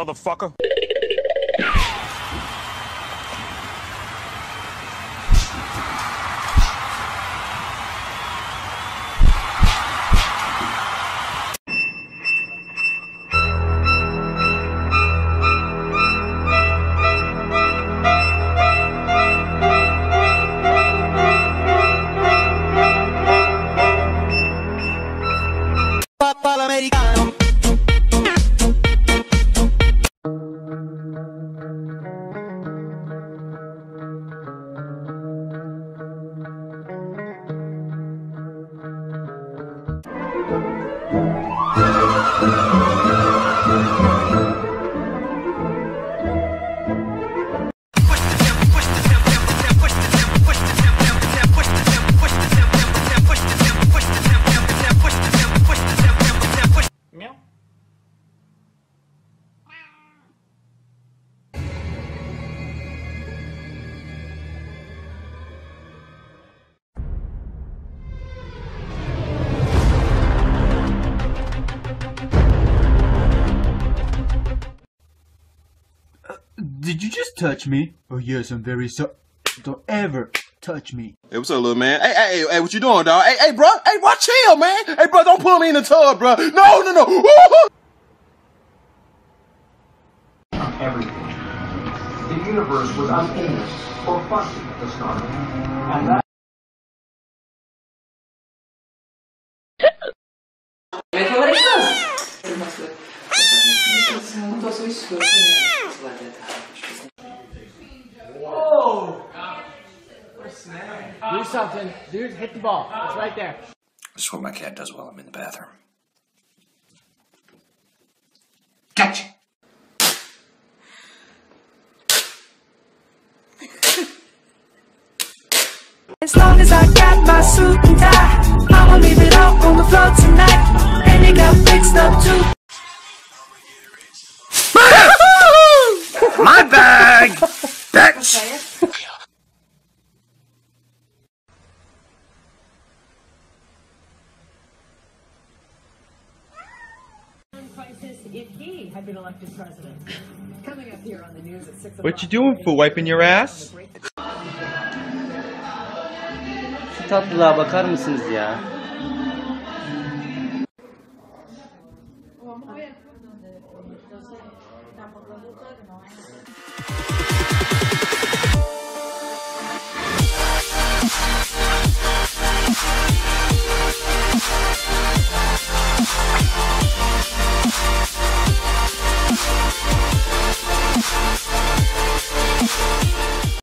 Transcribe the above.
motherfucker. Did you just touch me? Oh yes, I'm very sorry. Don't ever touch me. Hey, what's up, little man? Hey, what you doing, dog? Hey, bro. Hey, watch chill, man. Hey, bro, don't pull me in the tub, bro. No. Everything. The universe was unfinished or fussy at the start. And that Whoa! Do something. Dude, hit the ball. It's right there. This is what my cat does while I'm in the bathroom. catch. As long as I got my suit and tie, I'ma leave it all on the floor tonight. And it got fixed up too. My bag! Bitch! If he had been elected president. Coming up here on the news at 6 o'clock. What you doing, for wiping your ass? Şu tatlılığa bakar mısınız ya?